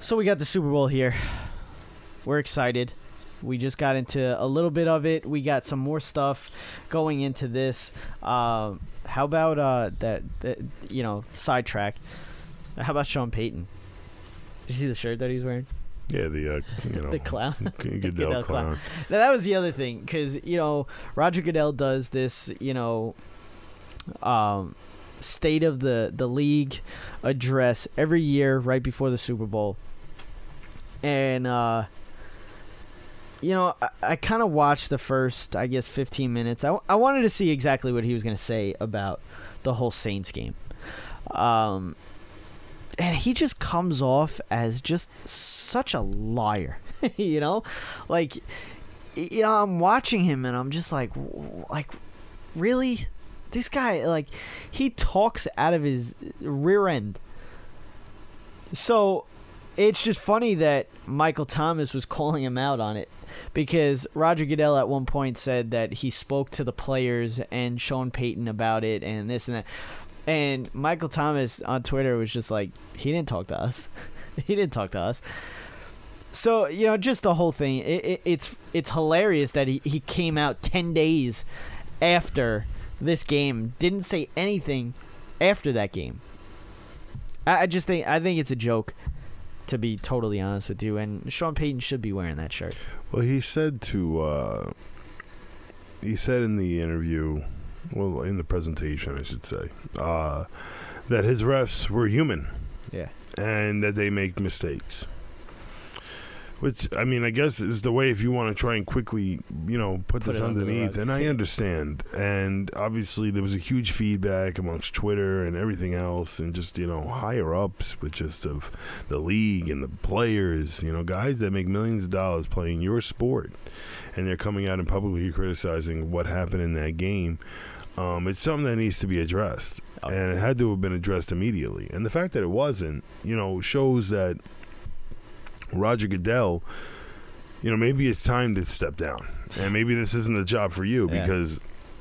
So we got the Super Bowl here. We're excited. We just got into a little bit of it. We got some more stuff going into this. Uh, how about uh, that, that, you know, sidetrack? How about Sean Payton? Did you see the shirt that he's wearing? Yeah, the, uh, you know. The clown. Goodell, Goodell clown. clown. Now, that was the other thing, because, you know, Roger Goodell does this, you know, um, state of the, the league address every year right before the Super Bowl. And, uh, you know, I, I kind of watched the first, I guess, fifteen minutes. I, I wanted to see exactly what he was going to say about the whole Saints game. Um, and he just comes off as just such a liar, you know? Like, you know, I'm watching him and I'm just like, like, really? This guy, like, he talks out of his rear end. So it's just funny that Michael Thomas was calling him out on it, because Roger Goodell at one point said that he spoke to the players and Sean Payton about it and this and that. And Michael Thomas on Twitter was just like, he didn't talk to us. He didn't talk to us. So, you know, just the whole thing, it, it, it's it's hilarious that he, he came out ten days after this game, didn't say anything after that game. I, I just think, I think it's a joke, to be totally honest with you, and Sean Payton should be wearing that shirt. Well, he said to, uh, he said in the interview, well, in the presentation, I should say, uh, that his refs were human. Yeah. And that they make mistakes. Which, I mean, I guess is the way if you want to try and quickly, you know, put, put this underneath. And I understand. And obviously there was a huge feedback amongst Twitter and everything else, and just, you know, higher ups with just of the league and the players, you know, guys that make millions of dollars playing your sport. And they're coming out and publicly criticizing what happened in that game. Um, it's something that needs to be addressed. Okay. And it had to have been addressed immediately. And the fact that it wasn't, you know, shows that Roger Goodell, you know, maybe it's time to step down, and maybe this isn't a job for you, yeah. because,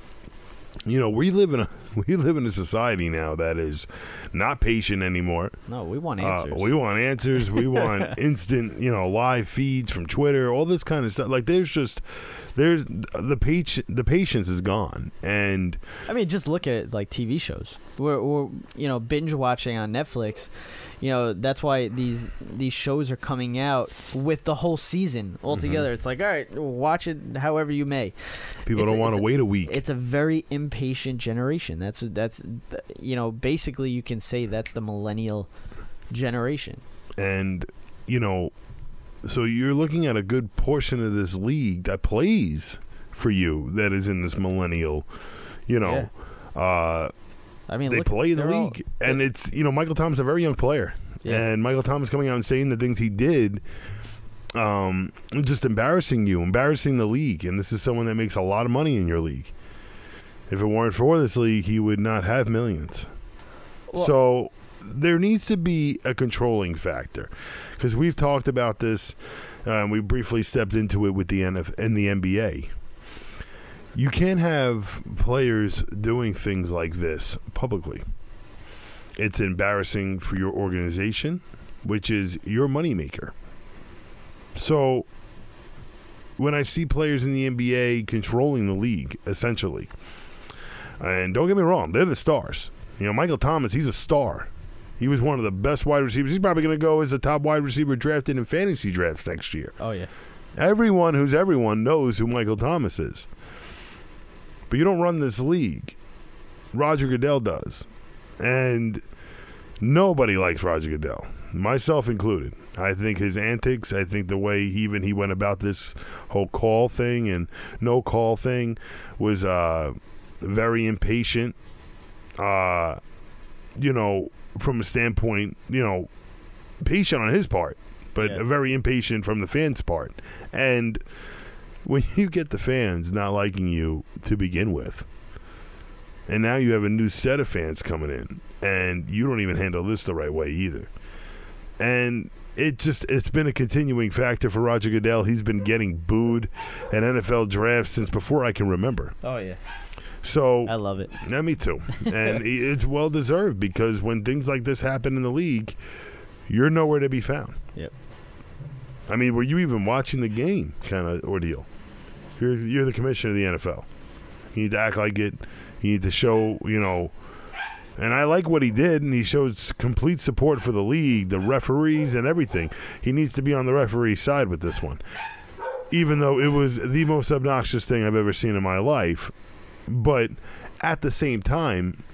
you know, we live in a we live in a society now that is not patient anymore. No, we want answers. Uh, we want answers. We want instant, you know, live feeds from Twitter, all this kind of stuff. Like, there's just there's the page the patience is gone. And I mean, just look at it like T V shows. We're, we're you know, binge watching on Netflix. You know, that's why these these shows are coming out with the whole season all together. Mm-hmm. It's like, all right, watch it however you may. People it's don't want to wait a week. It's a very impatient generation. That's that's you know, basically you can say that's the millennial generation. And, you know, so you're looking at a good portion of this league that plays for you that is in this millennial, you know, yeah. uh I mean, they look, play in the league, all, and it's, you know, Michael Thomas is a very young player, yeah. and Michael Thomas coming out and saying the things he did, um, just embarrassing you, embarrassing the league, and this is someone that makes a lot of money in your league. If it weren't for this league, he would not have millions. Well, so there needs to be a controlling factor, because we've talked about this, uh, and we briefly stepped into it with the N F L and the N B A. You can't have players doing things like this publicly. It's embarrassing for your organization, which is your moneymaker. So when I see players in the N B A controlling the league, essentially, and don't get me wrong, they're the stars. You know, Michael Thomas, he's a star. He was one of the best wide receivers. He's probably going to go as a top wide receiver drafted in fantasy drafts next year. Oh, yeah. Everyone who's everyone knows who Michael Thomas is. But you don't run this league. Roger Goodell does. And nobody likes Roger Goodell, myself included. I think his antics, I think the way he, even he went about this whole call thing and no call thing was uh, very impatient. Uh, you know, from a standpoint, you know, patient on his part, but yeah. very impatient from the fans' part. And when you get the fans not liking you to begin with, and now you have a new set of fans coming in, and you don't even handle this the right way either. And it just, it's been a continuing factor for Roger Goodell. He's been getting booed at N F L drafts since before I can remember. Oh, yeah. So I love it. Yeah, me too. And it's well-deserved, because when things like this happen in the league, you're nowhere to be found. Yep. I mean, were you even watching the game kind of ordeal? You're, you're the commissioner of the N F L. You need to act like it. You need to show, you know, and I like what he did, and he showed complete support for the league, the referees, and everything. He needs to be on the referee side with this one, even though it was the most obnoxious thing I've ever seen in my life. But at the same time,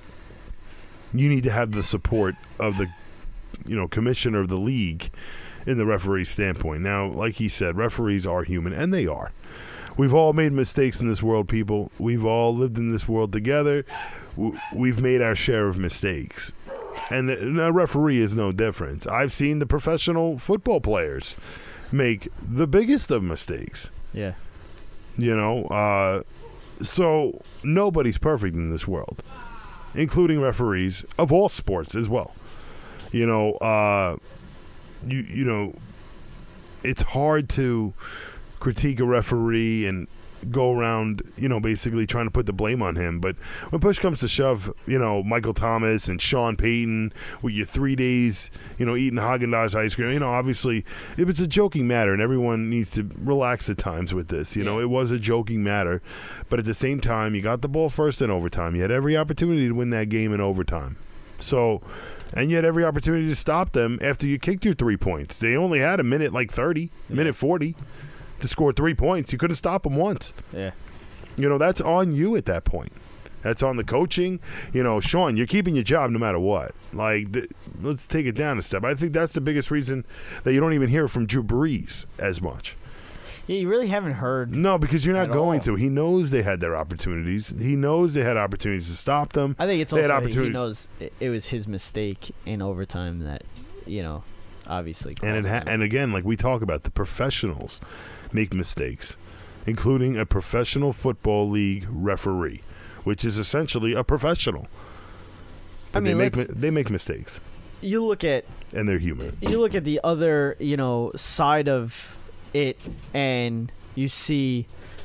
you need to have the support of the, you know, commissioner of the league in the referee standpoint. Now, like he said, referees are human, and they are. We've all made mistakes in this world, people. We've all lived in this world together. We've made our share of mistakes. And a referee is no different. I've seen the professional football players make the biggest of mistakes. Yeah. You know, uh, so nobody's perfect in this world, including referees of all sports as well. You know, uh, you you know, it's hard to critique a referee and go around, you know, basically trying to put the blame on him. But when push comes to shove, you know, Michael Thomas and Sean Payton with your three days, you know, eating Haagen-Dazs ice cream, you know, obviously it was a joking matter, and everyone needs to relax at times with this. You know, it was a joking matter. But at the same time, you got the ball first in overtime. You had every opportunity to win that game in overtime. So, and you had every opportunity to stop them after you kicked your three points. They only had a minute, like thirty, yeah. minute forty. To score three points. You couldn't stop them once. Yeah. You know, that's on you at that point. That's on the coaching. You know, Sean, you're keeping your job no matter what. Like, th- let's take it down a step. I think that's the biggest reason that you don't even hear from Drew Brees as much. Yeah, you really haven't heard. No, because you're not going all. to. He knows they had their opportunities. He knows they had opportunities to stop them. I think it's they also he knows it was his mistake in overtime that, you know, obviously. And it ha- and again, like we talk about, the professionals make mistakes, including a professional football league referee, which is essentially a professional. But I mean, they make they make mistakes. You look at and they're human. You look at the other, you know, side of it, and you see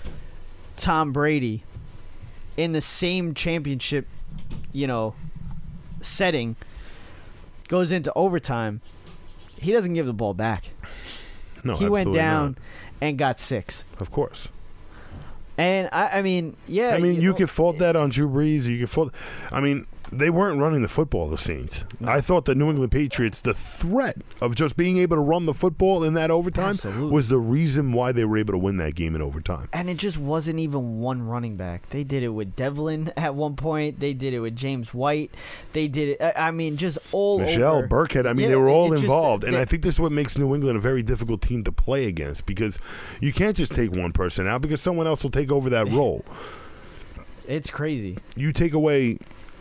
Tom Brady in the same championship, you know, setting, goes into overtime. He doesn't give the ball back. No, he went down. Not. And got six. Of course. And, I, I mean, yeah. I mean, you, you know, could fault that on Drew Brees. You could fault. I mean, they weren't running the football, the Saints. No. I thought the New England Patriots, the threat of just being able to run the football in that overtime Absolutely. was the reason why they were able to win that game in overtime. And it just wasn't even one running back. They did it with Devlin at one point. They did it with James White. They did it, I mean, just all Michelle, over. Burkhead. I mean, yeah, they were all involved. Just, and they, I think this is what makes New England a very difficult team to play against, because you can't just take one person out, because someone else will take over that role. It's crazy. You take away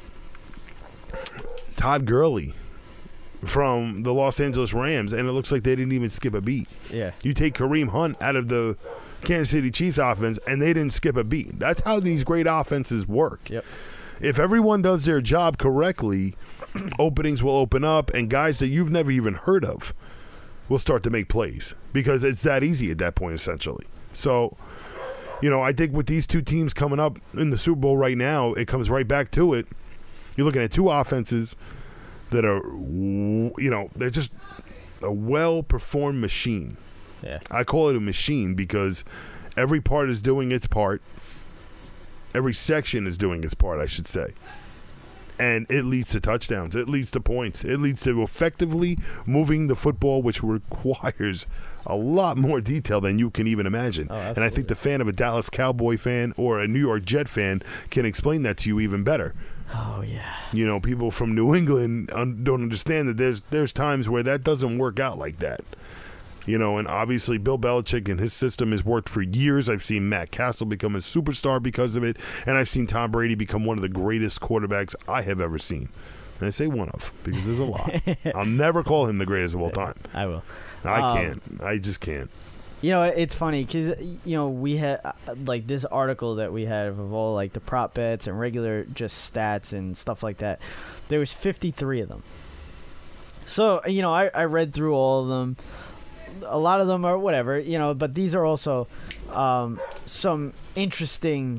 Todd Gurley from the Los Angeles Rams, and it looks like they didn't even skip a beat. Yeah. You take Kareem Hunt out of the Kansas City Chiefs offense, and they didn't skip a beat. That's how these great offenses work. Yep. If everyone does their job correctly, openings will open up, and guys that you've never even heard of will start to make plays, because it's that easy at that point, essentially. So, you know, I think with these two teams coming up in the Super Bowl right now, it comes right back to it. You're looking at two offenses that are, you know, they're just a well-performed machine. Yeah. I call it a machine because every part is doing its part. Every section is doing its part, I should say. And it leads to touchdowns. It leads to points. It leads to effectively moving the football, which requires a lot more detail than you can even imagine. Oh, and I think the fan of a Dallas Cowboy fan or a New York Jet fan can explain that to you even better. Oh, yeah. You know, people from New England un- don't understand that there's there's times where that doesn't work out like that. You know, and obviously Bill Belichick and his system has worked for years. I've seen Matt Castle become a superstar because of it, and I've seen Tom Brady become one of the greatest quarterbacks I have ever seen. And I say one of, because there's a lot. I'll never call him the greatest of all time. I will. I um, can't. I just can't. You know, it's funny because, you know, we had, uh, like, this article that we had of all, like, the prop bets and regular just stats and stuff like that. There was fifty-three of them. So, you know, I, I read through all of them. A lot of them are whatever, you know, but these are also um, some interesting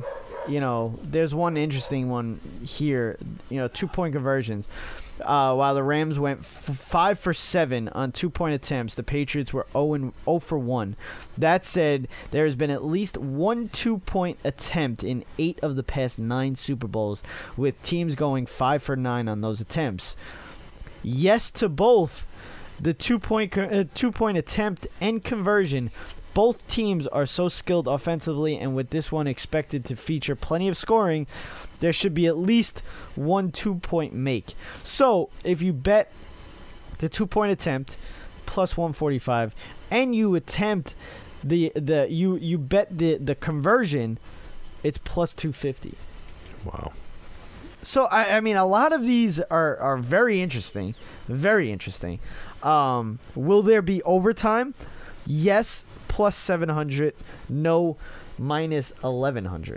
you know, there's one interesting one here. You know, two point conversions. Uh, while the Rams went f- five for seven on two point attempts, the Patriots were zero and zero for one. That said, there has been at least one two point attempt in eight of the past nine Super Bowls, with teams going five for nine on those attempts. Yes to both the two point co- uh, two point attempt and conversion. Both teams are so skilled offensively, and with this one expected to feature plenty of scoring, there should be at least one two-point make. So, if you bet the two-point attempt plus one forty-five, and you attempt the the you you bet the the conversion, it's plus two fifty. Wow. So I I mean a lot of these are are very interesting, very interesting. Um, will there be overtime? Yes. Plus seven hundred, no, minus eleven hundred.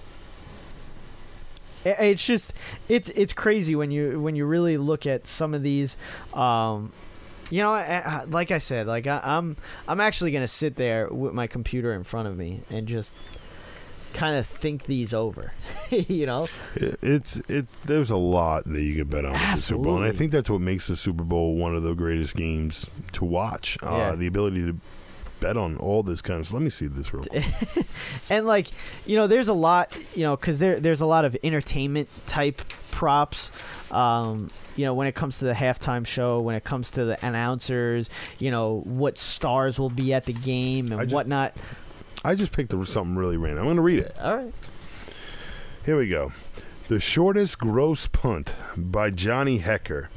It's just, it's it's crazy when you when you really look at some of these. Um, you know, like I said, like I, I'm I'm actually gonna sit there with my computer in front of me and just kind of think these over. You know, it, it's it. There's a lot that you could bet on with the Super Bowl, and I think that's what makes the Super Bowl one of the greatest games to watch. Uh, Yeah. The ability to bet on all this kind of stuff. Let me see this real quick. And like, you know, there's a lot, you know, because there there's a lot of entertainment type props. Um, you know, when it comes to the halftime show, when it comes to the announcers, you know, what stars will be at the game and I just, whatnot. I just picked something really random. I'm going to read it. All right. Here we go. The shortest gross punt by Johnny Hecker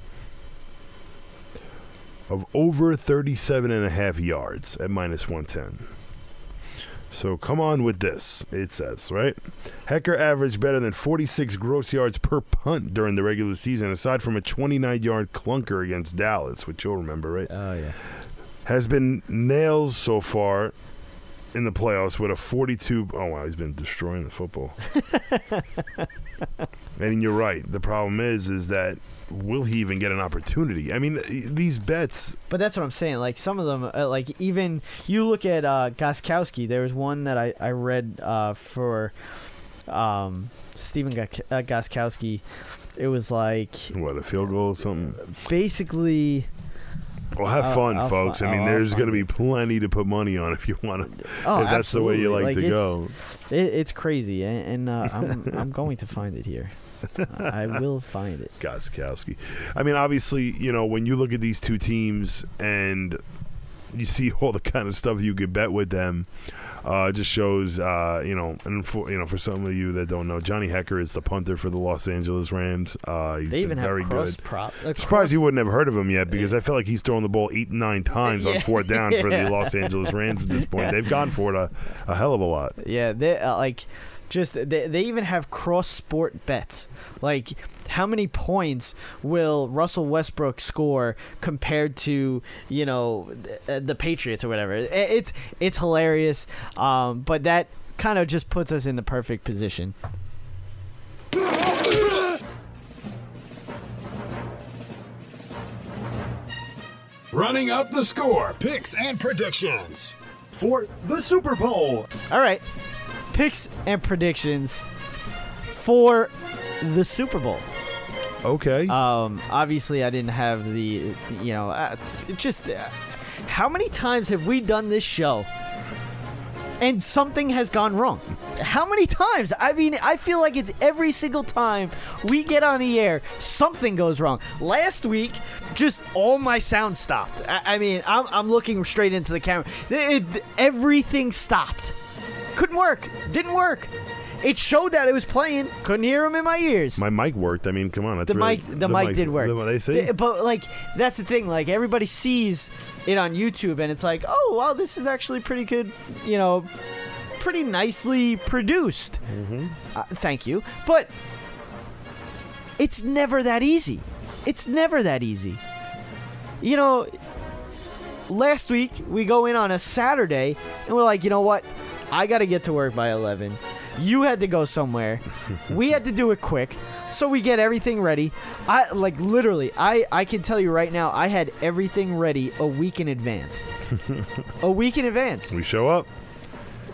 of over thirty-seven and a half yards at minus one ten. So come on with this, it says, right? Hecker averaged better than forty-six gross yards per punt during the regular season, aside from a twenty-nine-yard clunker against Dallas, which you'll remember, right? Oh, yeah. Has been nails so far in the playoffs with a forty-two. Oh, wow, he's been destroying the football. And you're right. The problem is, is that will he even get an opportunity? I mean, these bets. But that's what I'm saying. Like some of them, uh, like even you look at uh, Gostkowski. There was one that I I read uh, for um, Stephen Gos- uh, Gostkowski. It was like what, a field goal or something? Basically. Well, have I'll, fun, I'll folks. fi- I mean, I'll, there's I'll going to be plenty to put money on if you want to. Oh, if that's absolutely. the way you like, like to it's, go. It, it's crazy, and, and uh, I'm I'm going to find it here. I will find it. Gostkowski. I mean, obviously, you know, when you look at these two teams and you see all the kind of stuff you could bet with them, uh, it just shows, uh, you know, and for you know, for some of you that don't know, Johnny Hecker is the punter for the Los Angeles Rams. Uh, he's They even been have very cross good. prop. Uh, I'm surprised cross- you wouldn't have heard of him yet, because I feel like he's thrown the ball eight, nine times Yeah. on fourth down for Yeah. the Los Angeles Rams at this point. They've gone for it a, a hell of a lot. Yeah, they uh, like just they they even have cross sport bets. Like how many points will Russell Westbrook score compared to, you know, the, the Patriots or whatever? It, it's it's hilarious. Um, but that kind of just puts us in the perfect position. Running up the score, picks and predictions for the Super Bowl. All right, picks and predictions for the Super Bowl. Okay. Um, obviously, I didn't have the, you know, uh, just uh, how many times have we done this show and something has gone wrong? How many times? I mean, I feel like it's every single time we get on the air, something goes wrong. Last week, just all my sound stopped. I, I mean, I'm, I'm looking straight into the camera. It, it, everything stopped. Couldn't work. Didn't work. It showed that it was playing. Couldn't hear him in my ears. My mic worked. I mean, come on. That's the really, mic, the, the mic, mic did work. The, they see? The, but like, that's the thing. Like, everybody sees it on YouTube, and it's like, oh, wow, this is actually pretty good. You know, pretty nicely produced. Mm-hmm. Uh, thank you. But it's never that easy. It's never that easy. You know, last week we go in on a Saturday, and we're like, you know what? I got to get to work by eleven. You had to go somewhere. We had to do it quick. So we get everything ready. I like literally, I, I can tell you right now, I had everything ready a week in advance. A week in advance. We show up.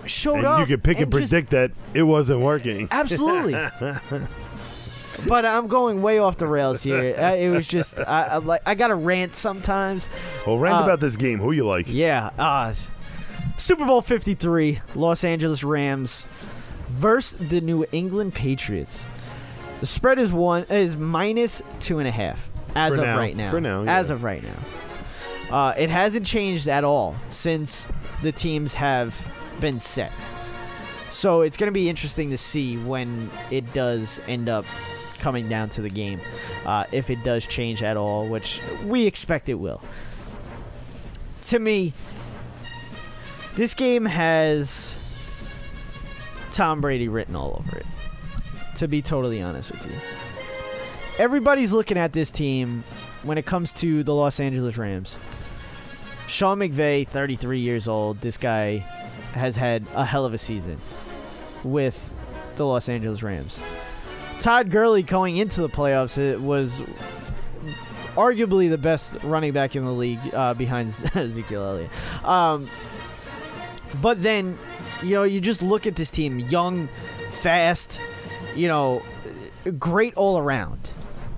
showed and up. You could pick and, and predict that it wasn't working. Absolutely. But I'm going way off the rails here. It was just I, I like I got to rant sometimes. Well, rant uh, about this game. Who you like? Yeah. Uh, Super Bowl fifty-three, Los Angeles Rams versus the New England Patriots. The spread is one is minus two and a half as For of now. right now. For now, yeah. As of right now, uh, it hasn't changed at all since the teams have been set. So it's going to be interesting to see when it does end up coming down to the game, uh, if it does change at all, which we expect it will. To me, this game has Tom Brady written all over it, to be totally honest with you. Everybody's looking at this team when it comes to the Los Angeles Rams. Sean McVay, thirty-three years old. This guy has had a hell of a season with the Los Angeles Rams. Todd Gurley going into the playoffs, it was arguably the best running back in the league uh, behind Ezekiel Elliott. Um, but then, you know, you just look at this team, young, fast, you know, great all around.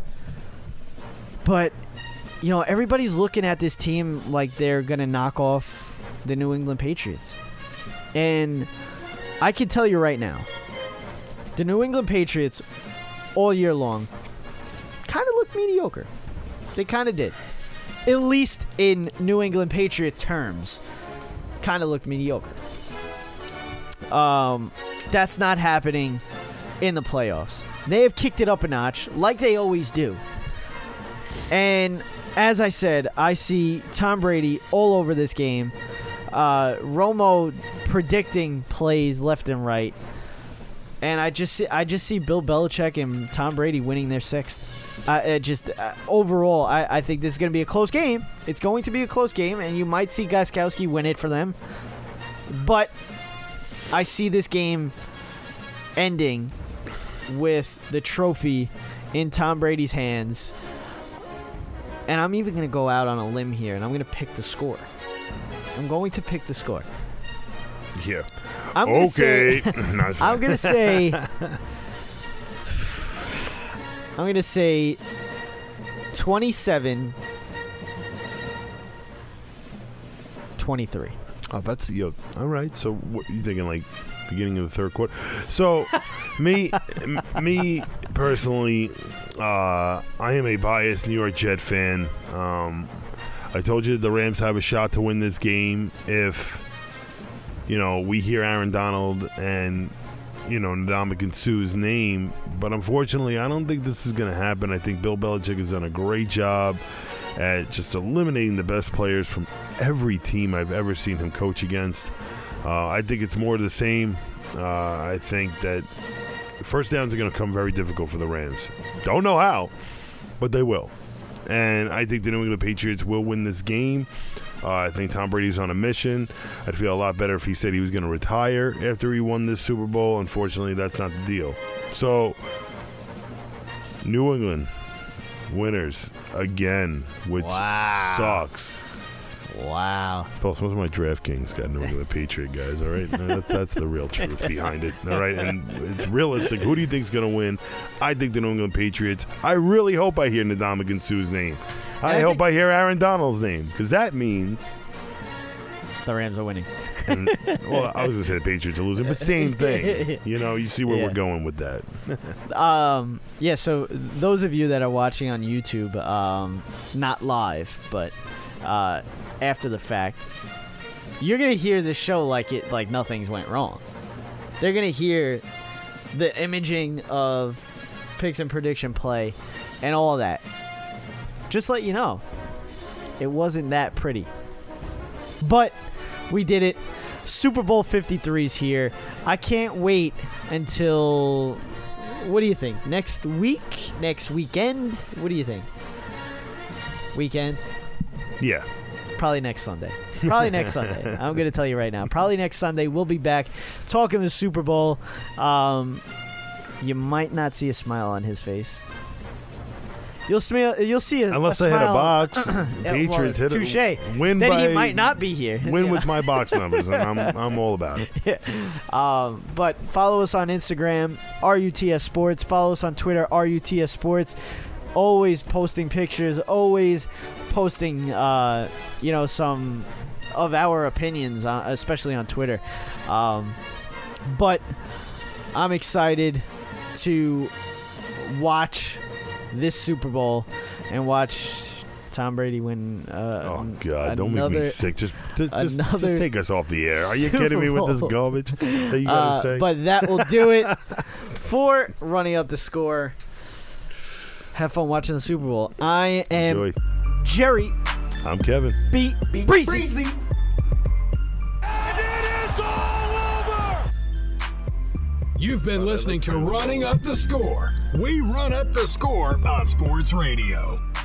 But, you know, everybody's looking at this team like they're going to knock off the New England Patriots. And I can tell you right now, the New England Patriots all year long kind of looked mediocre. They kind of did. At least in New England Patriot terms, kind of looked mediocre. Um, that's not happening in the playoffs. They have kicked it up a notch, like they always do. And as I said, I see Tom Brady all over this game. Uh, Romo predicting plays left and right. And I just see, I just see Bill Belichick and Tom Brady winning their sixth. Uh, it just uh, overall, I, I think this is going to be a close game. It's going to be a close game, and you might see Gostkowski win it for them. But I see this game ending with the trophy in Tom Brady's hands. And I'm even going to go out on a limb here, and I'm going to pick the score. I'm going to pick the score. Yeah. I'm gonna okay. Say, no, I'm gonna say. I'm gonna say. twenty-seven. twenty-three. Oh, that's yo. All right. So what you thinking? Like beginning of the third quarter. So me, m- me personally, uh, I am a biased New York Jet fan. Um, I told you the Rams have a shot to win this game if, you know, we hear Aaron Donald and, you know, Ndamukong Suh's name. But unfortunately, I don't think this is going to happen. I think Bill Belichick has done a great job at just eliminating the best players from every team I've ever seen him coach against. Uh, I think it's more of the same. Uh, I think that first downs are going to come very difficult for the Rams. Don't know how, but they will. And I think the New England Patriots will win this game. Uh, I think Tom Brady's on a mission. I'd feel a lot better if he said he was going to retire after he won this Super Bowl. Unfortunately, that's not the deal. So, New England winners again, which wow. sucks. Wow. Plus, most of my DraftKings got New England Patriot guys, all right? That's, that's the real truth behind it, all right? And it's realistic. Who do you think's going to win? I think the New England Patriots. I really hope I hear Ndamukong Suh's name. I, I hope think- I hear Aaron Donald's name, because that means the Rams are winning. And, well, I was going to say the Patriots are losing, but same thing. You know, you see where yeah. we're going with that. um, yeah, so those of you that are watching on YouTube, um, not live, but uh, after the fact, you're going to hear this show like it, like nothing's went wrong. They're going to hear the imaging of picks and prediction play and all that. Just let you know, it wasn't that pretty. But we did it. Super Bowl fifty-three's here. I can't wait until, what do you think? Next week? Next weekend? What do you think? Weekend? Yeah. Probably next Sunday. Probably next Sunday. I'm going to tell you right now. Probably next Sunday we'll be back talking the Super Bowl. Um, you might not see a smile on his face. You'll smell. You'll see a Unless a they hit a smile. box. Yeah, Patriots well, hit touche. it. Win then by, he might not be here. Win Yeah. with my box numbers, and I'm I'm all about it. Yeah. Um, but follow us on Instagram, R U T S Sports. Follow us on Twitter, R U T S Sports. Always posting pictures. Always posting, uh, you know, some of our opinions, uh, especially on Twitter. Um, but I'm excited to watch this Super Bowl and watch Tom Brady win. Uh, Oh God! Don't make me sick. Just, just, just, another just take us off the air. Are you Super kidding me with this Bowl. garbage that you gotta Uh, say? But that will do it for running up the score. Have fun watching the Super Bowl. I am Enjoy. Jerry I'm Kevin. B. Breezy. You've been listening to Running Up the Score. We run up the score on Sports Radio.